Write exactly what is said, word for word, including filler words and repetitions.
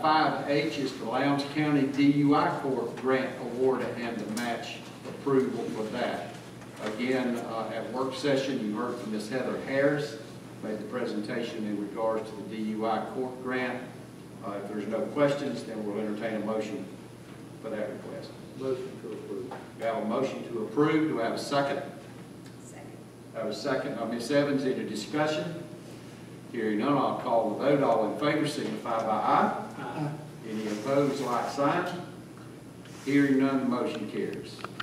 five H is the Lowndes County D U I Court Grant Award and the match approval for that. Again, uh, at work session, you heard from Miz Heather Harris, made the presentation in regards to the D U I Court Grant. Uh, if there's no questions, then we'll entertain a motion for that request. Motion to approve. We have a motion to approve. Do I have a second? Second. I have a second by Miz Evans. Any discussion? Hearing none, I'll call the vote. All in favor signify by aye. Aye. Any opposed, like sign. Hearing none, the motion carries.